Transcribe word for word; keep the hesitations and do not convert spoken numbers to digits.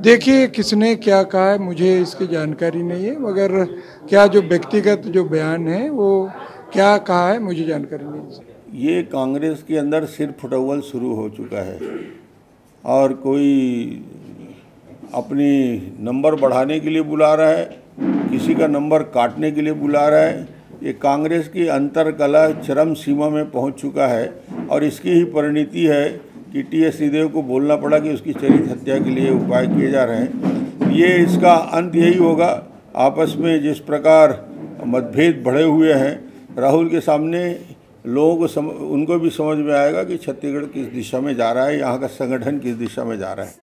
देखिए, किसने क्या कहा है मुझे इसकी जानकारी नहीं है, मगर क्या जो व्यक्तिगत जो बयान है वो क्या कहा है मुझे जानकारी नहीं है। ये कांग्रेस के अंदर सिर फुटौल शुरू हो चुका है और कोई अपनी नंबर बढ़ाने के लिए बुला रहा है, किसी का नंबर काटने के लिए बुला रहा है। ये कांग्रेस की अंतरकलह चरम सीमा में पहुंच चुका है और इसकी ही परिणति है कि टी एस सिंहदेव को बोलना पड़ा कि उसकी चरित्र हत्या के लिए उपाय किए जा रहे हैं। ये इसका अंत यही होगा। आपस में जिस प्रकार मतभेद बढ़े हुए हैं, राहुल के सामने लोगों को सम, उनको भी समझ में आएगा कि छत्तीसगढ़ किस दिशा में जा रहा है, यहाँ का संगठन किस दिशा में जा रहा है।